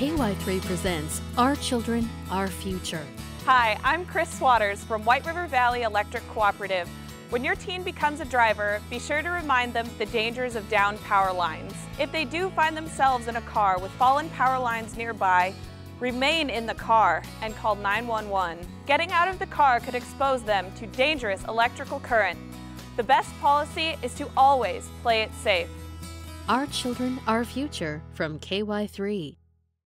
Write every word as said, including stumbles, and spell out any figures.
K Y three presents Our Children, Our Future. Hi, I'm Chris Waters from White River Valley Electric Cooperative. When your teen becomes a driver, be sure to remind them the dangers of downed power lines. If they do find themselves in a car with fallen power lines nearby, remain in the car and call nine one one. Getting out of the car could expose them to dangerous electrical current. The best policy is to always play it safe. Our Children, Our Future from K Y three.